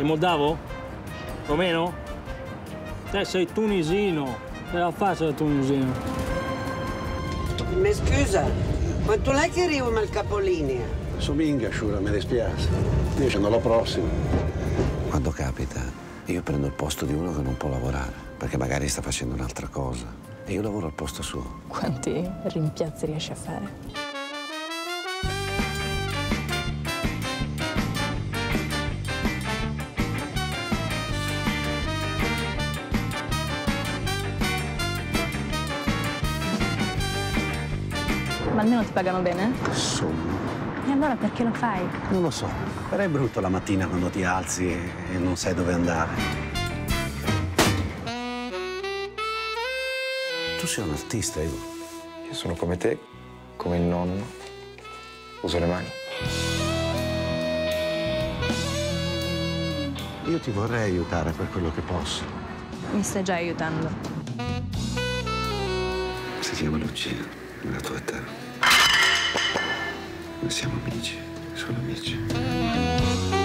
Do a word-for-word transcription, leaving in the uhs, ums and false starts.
Sei moldavo? Romeno? Te sei tunisino. Che la faccia da tunisino? Mi scusa, ma tu lei che arriva al capolinea? Sominga, Shura, mi dispiace. Io scendo alla prossima. Quando capita, io prendo il posto di uno che non può lavorare, perché magari sta facendo un'altra cosa. E io lavoro al posto suo. Quanti rimpiazzi riesci a fare? Ma almeno ti pagano bene? Insomma. E allora perché lo fai? Non lo so. Però è brutto la mattina quando ti alzi e, e non sai dove andare. Tu sei un artista, io. Io sono come te, come il nonno. Uso le mani. Io ti vorrei aiutare per quello che posso. Mi stai già aiutando. Si chiama Lucia, nella tua età. Noi siamo amici, solo amici.